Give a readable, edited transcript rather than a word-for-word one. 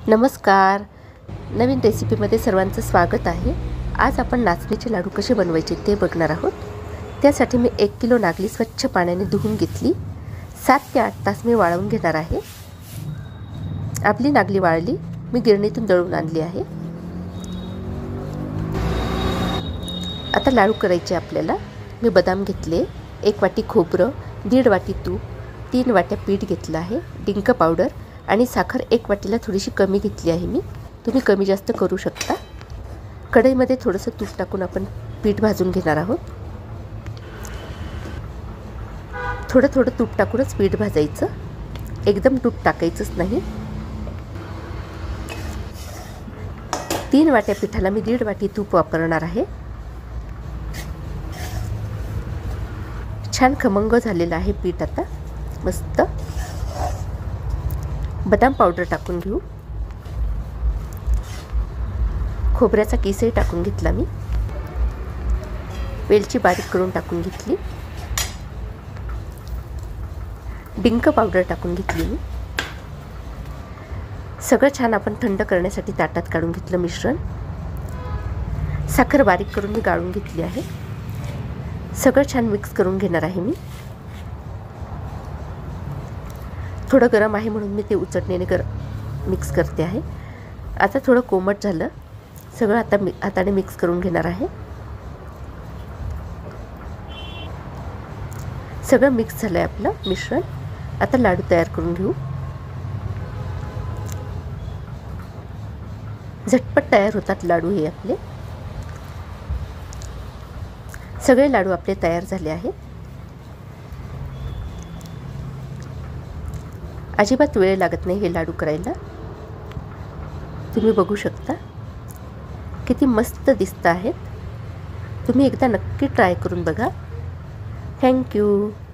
नमस्कार. नवीन रेसिपीमध्ये सर्वांचं स्वागत आहे. आज आपण नाचणीचे लाडू कसे बनवायचे ते बघणार आहोत. त्यासाठी मी 1 किलो नागली स्वच्छ पाण्याने धुवून घेतली. 7 ते 8 तास मी वाळवून घेणार आहे. आपली नागली वाळली, मी गिरणीतून दळून आणली आहे. आता लाडू करायचे आपल्याला. मी बदाम घेतले, 1 वाटी खोबरं, 1.5 वाटी तूप, 3 वाट्या पीठ घेतलं आहे, डिंक पावडर आणि साखर 1 वाटीला थोडीशी कमी घेतली आहे मी. तुम्ही कमी जास्त करू शकता. कढईमध्ये थोडंसं तूप टाकून आपण पीठ भाजून घेणार आहोत. थोडं थोडं तूप टाकूनच पीठ भाजायचं, एकदम तूप टाकायचंच नाही. 3 वाट्या पिठाला मी 1.5 वाटी तूप वापरणार आहे. छान खमंग झालेलं आहे पीठ. आता मस्त बदाम पावडर टाकून घेऊ. खोबऱ्याचा किसही टाकून घेतला मी. वेलची बारीक करून टाकून घेतली. डिंक पावडर टाकून घेतली मी. सगळं छान आपण थंड करण्यासाठी ताटात काढून घेतलं मिश्रण. साखर बारीक करून मी गाळून घेतली आहे. सगळं छान मिक्स करून घेणार आहे मी. थोडं गरम आहे म्हणून मी ते उचलण्याने मिक्स करते आहे. आता थोडं कोमट झालं. सगळं आता हाताने मिक्स करून घेणार आहे. सगळं मिक्स झालं आहे आपलं मिश्रण. आता लाडू तयार करून घेऊ. झटपट तयार होतात लाडू हे आपले. सगळे लाडू आपले तयार झाले आहेत. अजिबात वेळ लागत नाही हे लाडू करायला. तुम्ही बघू शकता किती मस्त दिसत आहेत. तुम्ही एकदा नक्की ट्राय करून बघा. थँक्यू.